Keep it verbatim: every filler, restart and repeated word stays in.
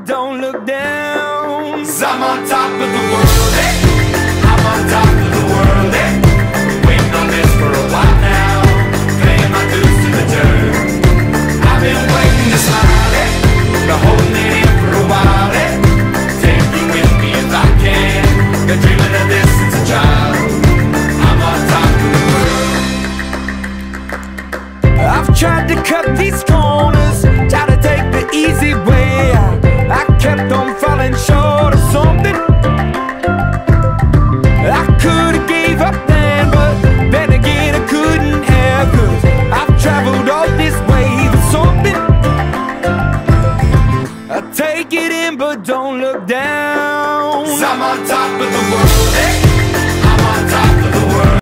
but don't look down. 'Cause I'm on top of the world, hey. I'm on top of the world, hey. Waiting on this for a while now, paying my dues to the dirt. I've been waiting to smile, hey. Been holding it in for a while, hey. Take you with me if I can. Been dreaming of this since a child. I'm on top of the world. I've tried to cut these corners, tried to take the easy way. I kept on falling short of something. I could've gave up then, but then again I couldn't have. 'Cause I've traveled all this way for something. I take it in but don't look down. 'Cause I'm on top of the world, hey.